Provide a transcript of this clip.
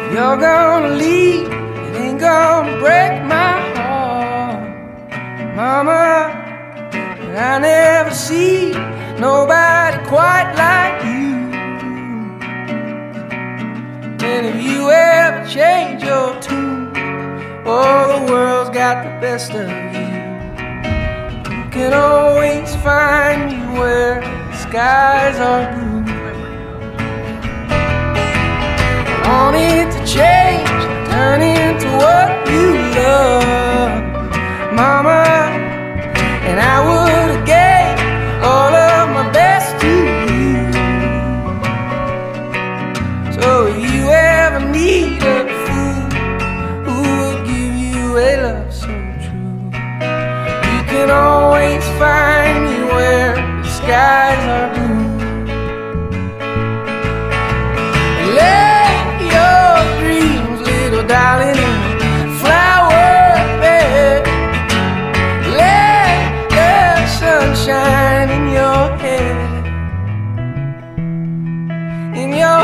You're gonna leave, it ain't gonna break my heart, Mama. But I never see nobody quite like you. And if you ever change your tune, oh, the world's got the best of you. You can always find me where the skies are blue. Want it to change, turn into what you love, Mama. And I would have gave all of my best to you. So if you ever need a fool who will give you a love so true, you can always find me where the skies are blue. Let your dreams, little darling, in a flower bed. Let the sunshine in your head, in your